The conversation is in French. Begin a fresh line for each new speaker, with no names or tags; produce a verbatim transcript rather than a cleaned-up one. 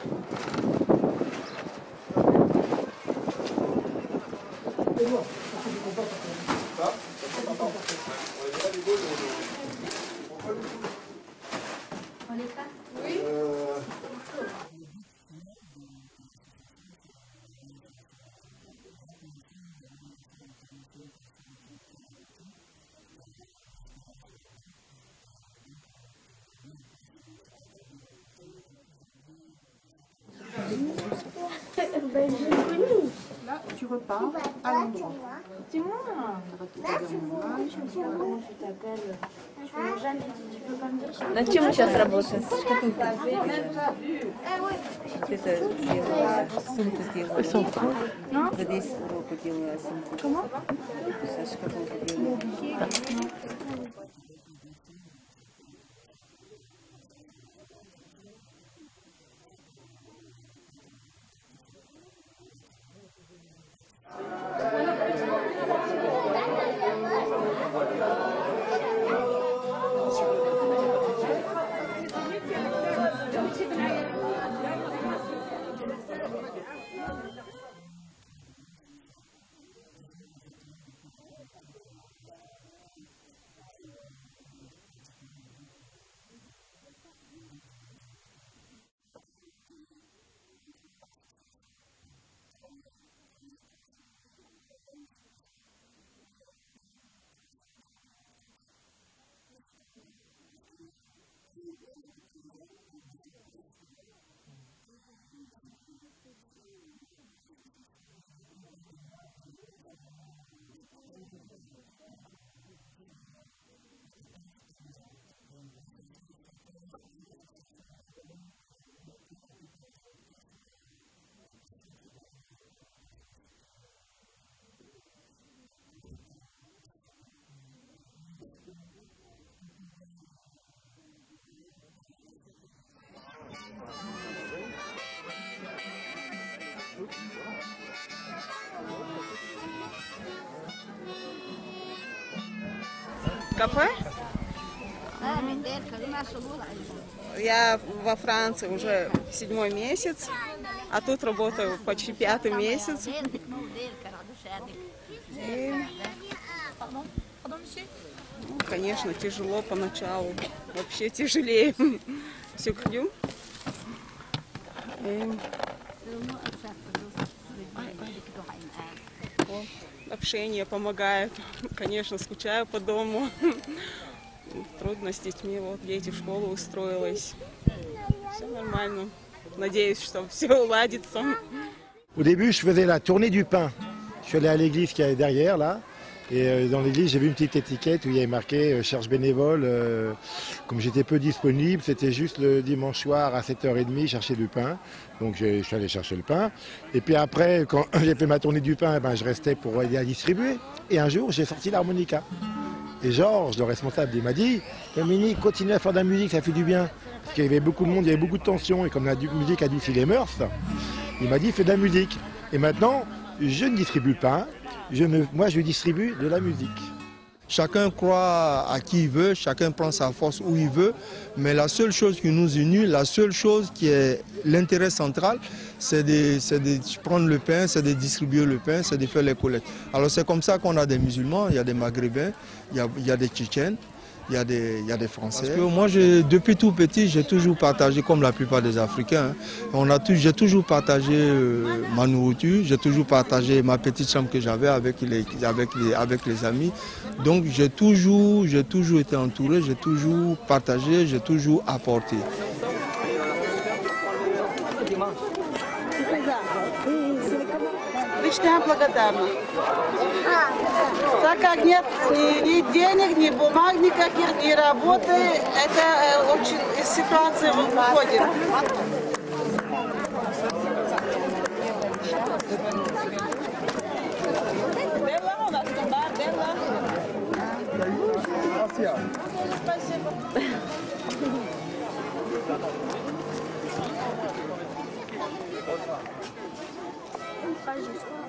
On les passe?
Oui. Euh...
Ben, je l'ai connu.
Là, tu repars à l'endroit.
Dis-moi.
Comment tu t'appelles? Je ne l'ai jamais dit. Tu peux pas me dire?
Над чем мы сейчас работаем?
Même pas vu.
Это сделала, сумку сделала. Сумку? За десять уроков делала сумку.
Comment?
Сашка тоже делала.
Кафе? Я во Франции уже седьмой месяц, а тут работаю почти пятый месяц. И, ну, конечно, тяжело поначалу, вообще тяжелее всю хрю. И... Вот, общение помогает, конечно, скучаю по дому. Трудно с детьми, вот дети в школу устроилась. Все нормально. Надеюсь, что все уладится.
Au début, je faisais la tournée du pain. Je suis allé à l'église qui est derrière, là. Et dans l'église, j'ai vu une petite étiquette où il y avait marqué euh, « Cherche bénévole euh, ». Comme j'étais peu disponible, c'était juste le dimanche soir à sept heures trente chercher du pain. Donc je suis allé chercher le pain. Et puis après, quand j'ai fait ma tournée du pain, ben, je restais pour aider à distribuer. Et un jour, j'ai sorti l'harmonica. Et Georges, le responsable, il m'a dit « Dominique, continue à faire de la musique, ça fait du bien ». Parce qu'il y avait beaucoup de monde, il y avait beaucoup de tension. Et comme la musique adoucit les mœurs, il m'a dit « Fais de la musique ». Et maintenant, je ne distribue pas. Je ne, moi, je distribue de la musique.
Chacun croit à qui il veut, chacun prend sa force où il veut, mais la seule chose qui nous unit, la seule chose qui est l'intérêt central, c'est de, de prendre le pain, c'est de distribuer le pain, c'est de faire les collectes. Alors c'est comme ça qu'on a des musulmans, il y a des maghrébins, il y a, il y a des tchétchènes, il y a des, il y a des Français. Parce que moi, je, depuis tout petit, j'ai toujours partagé, comme la plupart des Africains, hein, j'ai toujours partagé euh, ma nourriture, j'ai toujours partagé ma petite chambre que j'avais avec les, avec, les, avec les amis. Donc j'ai toujours, j'ai toujours été entouré, j'ai toujours partagé, j'ai toujours apporté.
Лично благодарна. Так как нет ни, ни денег, ни бумаг никаких, ни работы, это э, очень из ситуации выходит. Белла у нас туда, Белла. Спасибо.